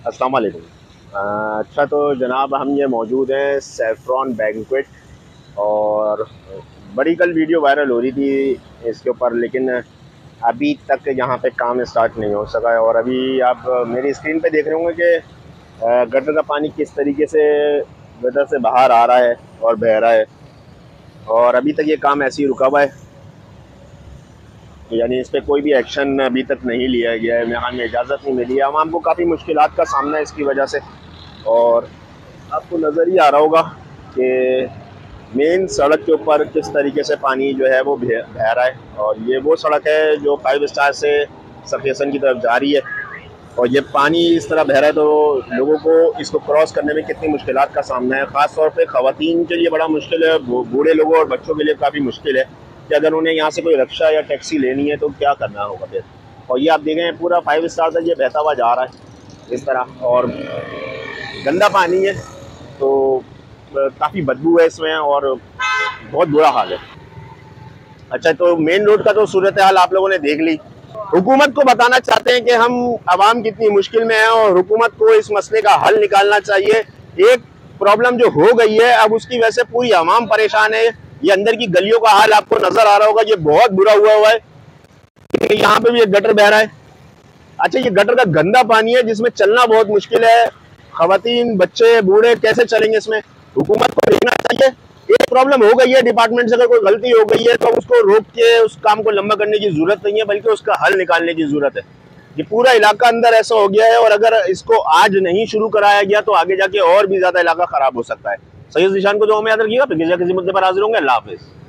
अस्सलाम वालेकुम। अच्छा तो जनाब हम ये मौजूद हैं सैफ्रॉन बैंक्वेट और बड़ी कल वीडियो वायरल हो रही थी इसके ऊपर, लेकिन अभी तक यहाँ पे काम स्टार्ट नहीं हो सका है। और अभी आप मेरी स्क्रीन पे देख रहे होंगे कि गटर का पानी किस तरीके से गटर से बाहर आ रहा है और बह रहा है, और अभी तक ये काम ऐसे ही रुका हुआ है। यानी इस पर कोई भी एक्शन अभी तक नहीं लिया गया है, यहाँ में इजाज़त नहीं मिली है। आवाम को काफ़ी मुश्किलात का सामना है इसकी वजह से। और आपको नज़र ही आ रहा होगा कि मेन सड़क के ऊपर किस तरीके से पानी जो है वो बह रहा है, और ये वो सड़क है जो 5 स्टार से सफेसन की तरफ जा रही है। और ये पानी इस तरह बह रहा है तो लोगों को इसको क्रॉस करने में कितनी मुश्किलात का सामना है। ख़ास तौर पे ख़वातीन के लिए बड़ा मुश्किल है, बूढ़े लोगों और बच्चों के लिए काफ़ी मुश्किल है कि अगर उन्हें यहाँ से कोई रिक्शा या टैक्सी लेनी है तो क्या करना होगा फिर। और ये आप देखें पूरा 5 स्टार तक ये बहता हुआ जा रहा है इस तरह, और गंदा पानी है तो काफ़ी बदबू है इसमें और बहुत बुरा हाल है। अच्छा तो मेन रोड का तो सूरत हाल आप लोगों ने देख ली। हुकूमत को बताना चाहते हैं कि हम आवाम कितनी मुश्किल में है और हुकूमत को इस मसले का हल निकालना चाहिए। एक प्रॉब्लम जो हो गई है अब उसकी वजह से पूरी आवाम परेशान है। ये अंदर की गलियों का हाल आपको नजर आ रहा होगा, ये बहुत बुरा हुआ है। यहाँ पे भी एक गटर बह रहा है। अच्छा ये गटर का गंदा पानी है जिसमें चलना बहुत मुश्किल है। खवातीन, बच्चे, बूढ़े कैसे चलेंगे इसमें? हुकूमत को देखना चाहिए। एक प्रॉब्लम हो गई है डिपार्टमेंट से, अगर कोई गलती हो गई है तो उसको रोक के उस काम को लंबा करने की जरूरत नहीं है, बल्कि उसका हल निकालने की जरूरत है। ये पूरा इलाका अंदर ऐसा हो गया है और अगर इसको आज नहीं शुरू कराया गया तो आगे जाके और भी ज्यादा इलाका खराब हो सकता है। सही निशान को जो हमें याद रखिएगा, फिर किसी मुद्दे पर हाजिर होंगे। अल्लाह हाफिज।